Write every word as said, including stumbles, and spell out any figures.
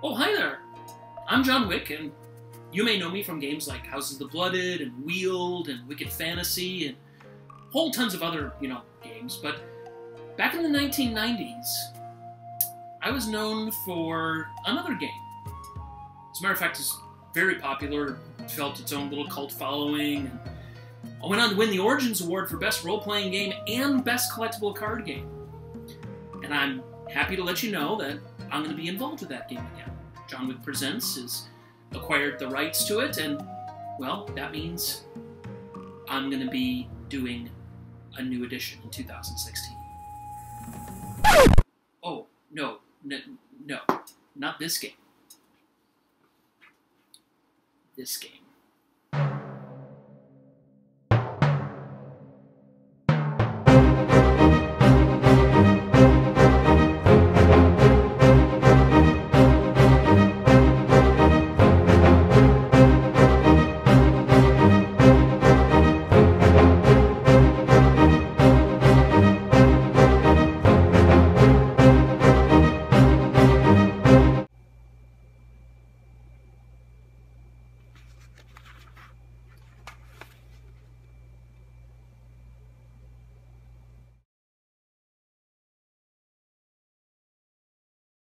Oh, hi there. I'm John Wick, and you may know me from games like Houses of the Blooded and Wheeled and Wicked Fantasy and whole tons of other, you know, games. But back in the nineteen nineties, I was known for another game. As a matter of fact, it's very popular, felt its own little cult following, and I went on to win the Origins Award for Best Role-Playing Game and Best Collectible Card Game. And I'm happy to let you know that I'm going to be involved with that game again. John Wick Presents has acquired the rights to it, and, well, that means I'm going to be doing a new edition in two thousand sixteen. Oh, no, no, no, not this game. This game.